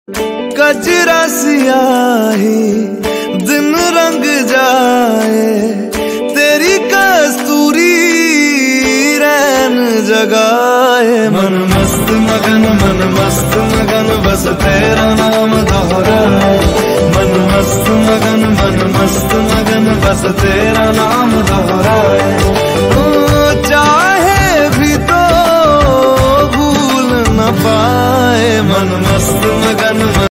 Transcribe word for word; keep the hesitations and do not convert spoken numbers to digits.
कजरा सियाही दिन रंग जाए, तेरी कस्तूरी रैन जगाए। मन मस्त मगन मन मस्त मगन बस तेरा नाम दोहराए। मन मस्त मगन मन मस्त मगन बस तेरा नाम दोहराए।